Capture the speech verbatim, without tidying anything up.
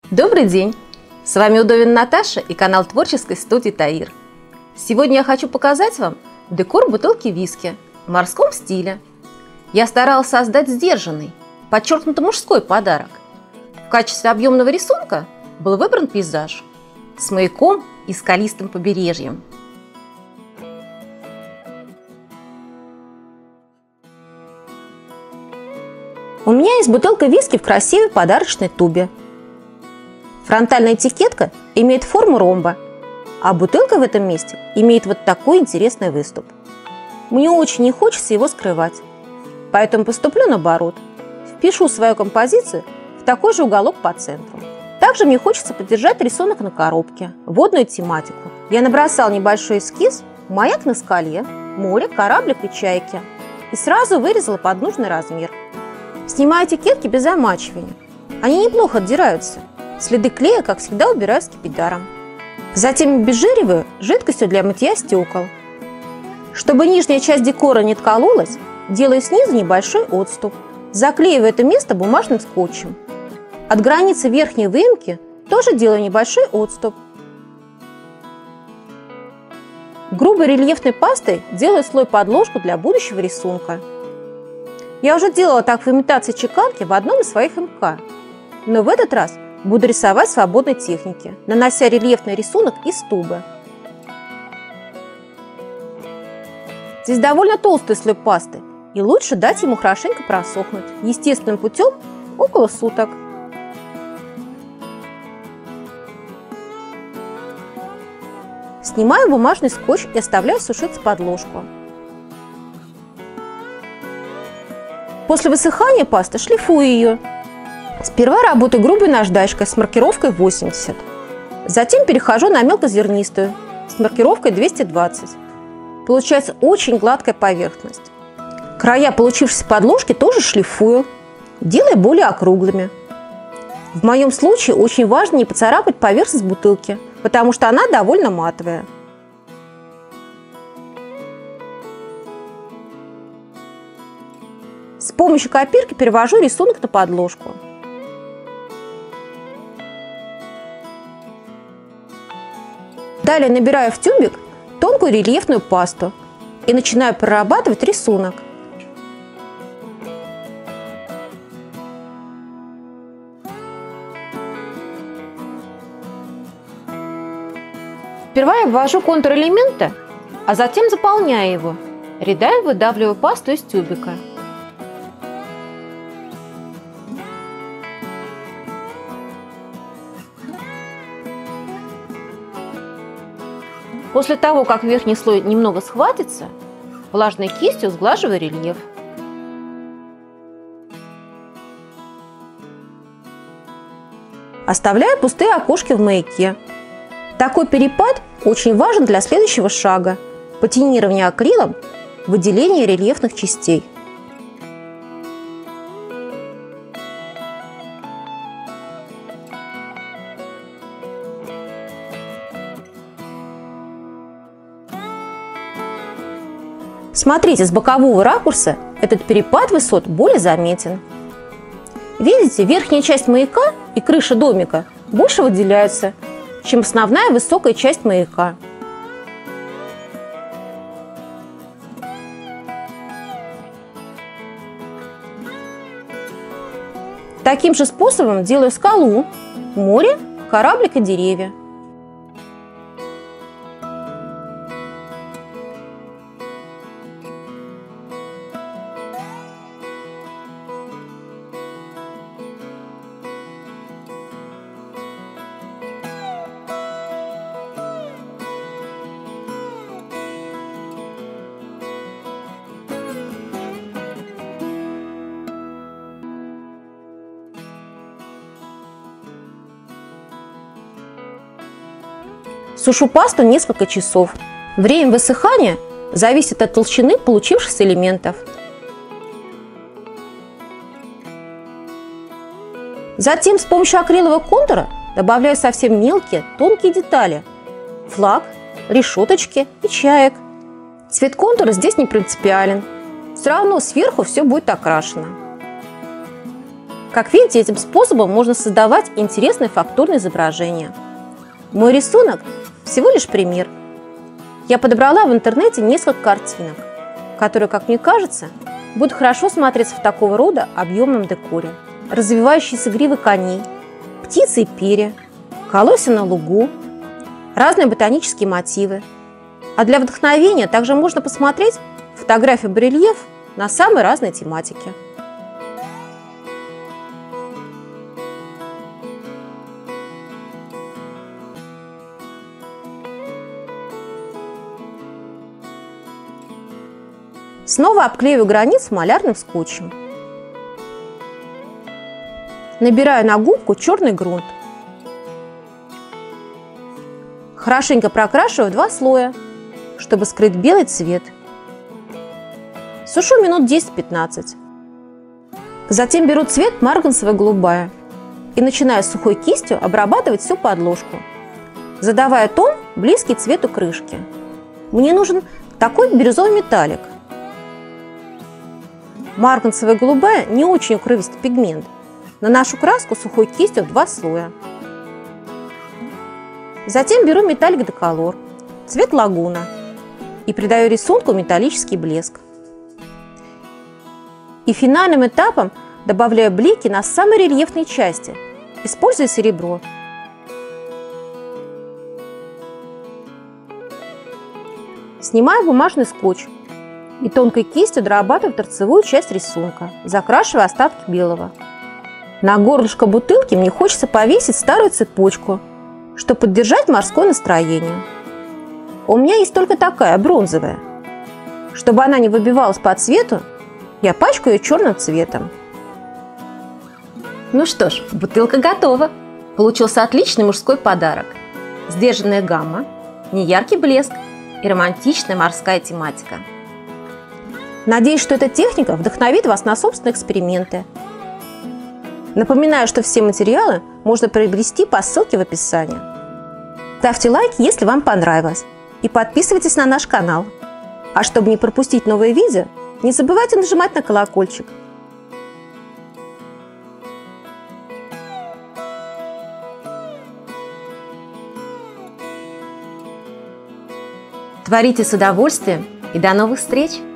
Добрый день! С вами Удовин Наташа и канал творческой студии Таир. Сегодня я хочу показать вам декор бутылки виски в морском стиле. Я старалась создать сдержанный, подчеркнуто мужской подарок. В качестве объемного рисунка был выбран пейзаж с маяком и скалистым побережьем. У меня есть бутылка виски в красивой подарочной тубе. Фронтальная этикетка имеет форму ромба, а бутылка в этом месте имеет вот такой интересный выступ. Мне очень не хочется его скрывать, поэтому поступлю наоборот. Впишу свою композицию в такой же уголок по центру. Также мне хочется поддержать рисунок на коробке, водную тематику. Я набросал небольшой эскиз, маяк на скале, море, кораблик и чайки. И сразу вырезала под нужный размер. Снимаю этикетки без замачивания. Они неплохо отдираются. Следы клея, как всегда, убираю скипидаром. Затем обезжириваю жидкостью для мытья стекол. Чтобы нижняя часть декора не откололась, делаю снизу небольшой отступ. Заклеиваю это место бумажным скотчем. От границы верхней выемки тоже делаю небольшой отступ. Грубой рельефной пастой делаю слой-подложку для будущего рисунка. Я уже делала так в имитации чеканки в одном из своих эм ка, но в этот раз буду рисовать в свободной технике, нанося рельефный рисунок из тубы. Здесь довольно толстый слой пасты, и лучше дать ему хорошенько просохнуть естественным путем около суток. Снимаю бумажный скотч и оставляю сушиться подложку. После высыхания пасты шлифую ее. Сперва работаю грубой наждачкой с маркировкой восемьдесят. Затем перехожу на мелкозернистую с маркировкой двести двадцать. Получается очень гладкая поверхность. Края получившейся подложки тоже шлифую, делая более округлыми. В моем случае очень важно не поцарапать поверхность бутылки, потому что она довольно матовая. С помощью копирки перевожу рисунок на подложку. Далее набираю в тюбик тонкую рельефную пасту и начинаю прорабатывать рисунок. Сперва я ввожу контур элемента, а затем заполняю его. Рядами выдавливаю пасту из тюбика. После того, как верхний слой немного схватится, влажной кистью сглаживаю рельеф. Оставляю пустые окошки в маяке. Такой перепад очень важен для следующего шага – патинирования акрилом, выделения рельефных частей. Смотрите, с бокового ракурса этот перепад высот более заметен. Видите, верхняя часть маяка и крыша домика больше выделяются, чем основная высокая часть маяка. Таким же способом делаю скалу, море, кораблик и деревья. Сушу пасту несколько часов. Время высыхания зависит от толщины получившихся элементов. Затем с помощью акрилового контура добавляю совсем мелкие, тонкие детали. Флаг, решеточки и чаек. Цвет контура здесь не принципиален. Все равно сверху все будет окрашено. Как видите, этим способом можно создавать интересные фактурные изображения. Мой рисунок всего лишь пример. Я подобрала в интернете несколько картинок, которые, как мне кажется, будут хорошо смотреться в такого рода объемном декоре. Развивающиеся гривы коней, птицы и перья, колосья на лугу, разные ботанические мотивы. А для вдохновения также можно посмотреть фотографии барельеф на самые разные тематики. Снова обклеиваю границ малярным скотчем. Набираю на губку черный грунт. Хорошенько прокрашиваю в два слоя, чтобы скрыть белый цвет. Сушу минут десять-пятнадцать. Затем беру цвет марганцевая голубая и начинаю сухой кистью обрабатывать всю подложку, задавая тон, близкий цвету крышки. Мне нужен такой бирюзовый металлик. Марганцевая голубая не очень укрывистый пигмент. Наношу краску сухой кистью в два слоя. Затем беру металлик деколор, цвет лагуна, и придаю рисунку металлический блеск. И финальным этапом добавляю блики на самой рельефной части, используя серебро. Снимаю бумажный скотч и тонкой кистью дорабатываю торцевую часть рисунка, закрашивая остатки белого. На горлышко бутылки мне хочется повесить старую цепочку, чтобы поддержать морское настроение. У меня есть только такая, бронзовая. Чтобы она не выбивалась по цвету, я пачкаю ее черным цветом. Ну что ж, бутылка готова. Получился отличный мужской подарок. Сдержанная гамма, неяркий блеск и романтичная морская тематика. Надеюсь, что эта техника вдохновит вас на собственные эксперименты. Напоминаю, что все материалы можно приобрести по ссылке в описании. Ставьте лайк, если вам понравилось, и подписывайтесь на наш канал. А чтобы не пропустить новые видео, не забывайте нажимать на колокольчик. Творите с удовольствием и до новых встреч!